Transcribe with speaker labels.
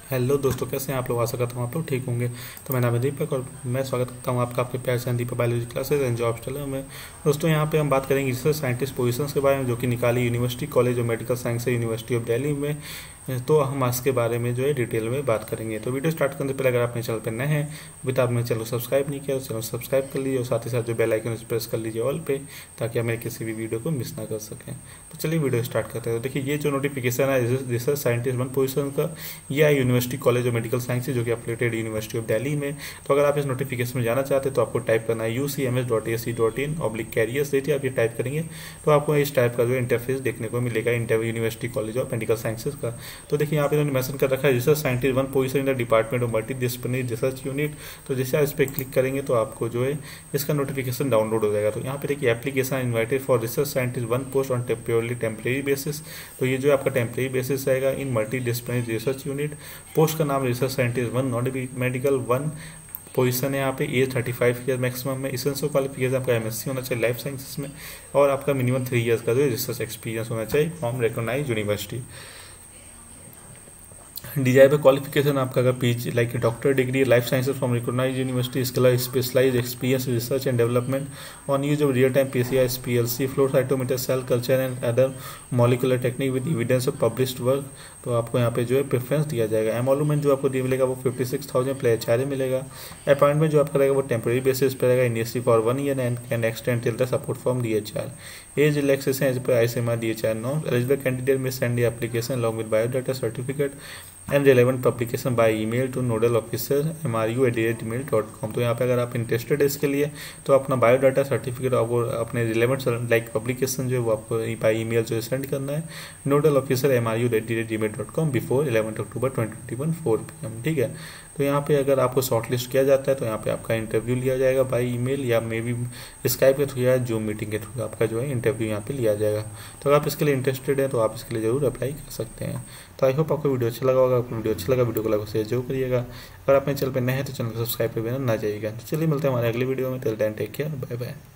Speaker 1: Hello दोस्तों, कैसे हैं आप लोग। आशा करता हूँ आप लोग ठीक होंगे। तो मेरा नाम है दीपक और मैं स्वागत करता हूँ आपका आपके प्यार से Deepak biology classes and job channel में। दोस्तों, यहाँ पे हम बात करेंगे रिसर्च साइंटिस्ट पोजीशंस के बारे में, जो कि निकाली university college of medical science है, यूनिवर्सिटी ऑफ दिल्ली में। तो हम इसके बारे में जो है डिटेल में बात करेंगे। तो वीडियो स्टार्ट करने से पहले अगर आप मेरे चैनल पर नए हैं, अभी तो आपने चैनल सब्सक्राइब नहीं किया तो चैनल सब्सक्राइब कर लीजिए और साथ ही साथ जो बेल आइकन प्रेस कर लीजिए ऑल पे, ताकि आप मेरे किसी भी वीडियो को मिस ना कर सकें। तो चलिए वीडियो स्टार्ट करते हैं। तो देखिए, ये जो नोटिफिकेशन है रिसर्च साइंटिस्ट 1 पोजीशन का, ये है university college of medical science जो कि एफिलिएटेड यूनिवर्सिटी ऑफ दिल्ली में। तो अगर आप इस नोटिफिकेशन में जाना चाहते हैं तो आपको टाइप करना है ucms.ac.in/careers। देखिए, आप ये टाइप करेंगे तो आपको इस टाइप का जो इंटरफेस देखने को मिलेगा interview university college of medical sciences का। तो देखिए, यहाँ पे इन्होंने मेंशन कर रखा है research scientist 1 position in the department of multidisciplinary research unit. तो जैसे आप इस पर क्लिक करेंगे तो आपको जो है इसका नोटिफिकेशन डाउनलोड हो जाएगा। तो यहाँ पे देखिए, application invited for research scientist 1 post on temporary basis. तो ये जो आपका टेम्परेरी बेसिस रहेगा in multidisciplinary research unit. Post का नाम research scientist 1 non medical 1 position है। यहाँ पे एज 35 ईयर मैक्सिमम में। इसेंशियल क्वालिफिकेशन आपका एमएससी होना चाहिए लाइफ साइंसेस में, और आपका मिनिमम 3 ईयर्स का जो रिसर्च एक्सपीरियंस होना चाहिए from recognised university. Desirable qualification आपका अगर PG like doctor degree life sciences from recognised university, इसके अलावा specialise experience research and development on use of real time PCR PLC flow cytometer cell culture and other molecular technique with evidence of published work. तो आपको यहाँ पे जो है preference दिया जाएगा। एमोलूमेंट जो आपको दिया मिलेगा वो 56,000 प्लस एचआरए मिलेगा। अपॉइंटमेंट जो आपका रहेगा वो टेम्परेरी बेसिस पर रहेगा, initially for 1 year and can extend till the support from DHR. Age relaxation age per ICMR DHR not eligible candidate may send the application along with biodata certificate and relevant publication by email to nodal officer mru@gmail.com। तो यहाँ पे अगर आप interested है इसके लिए तो अपना बायोडाटा सर्टिफिकेट आपको अपने रिलेवेंट लाइक पब्लिकेशन जो है वो आपको बाई ईमेल जो सेंड करना है nodal officer mru@gmail.com before 11 October 2021 4 PM। ठीक है। तो यहाँ पे अगर आपको शॉर्टलिस्ट किया जाता है तो यहाँ पे आपका इंटरव्यू लिया जाएगा बाई ईमेल या मे बी स्काइप के थ्रू या जूम मीटिंग के थ्रू आपका जो है इंटरव्यू यहाँ पे लिया जाएगा। तो अगर आप इसके लिए इंटरेस्टेड हैं तो आप इसके लिए जरूर अप्लाई कर सकते हैं। तो आई होप आपको वीडियो अच्छा लगा होगा। आपको वीडियो अच्छा लगा वीडियो को लाइक शेयर जरूर करिएगा। अगर आप मेरे चैनल पर नए हैं तो चैनल को सब्सक्राइब कर देना ना जाइएगा। तो चलिए मिलते हैं हमारे अगले वीडियो में। Till then take care, bye bye.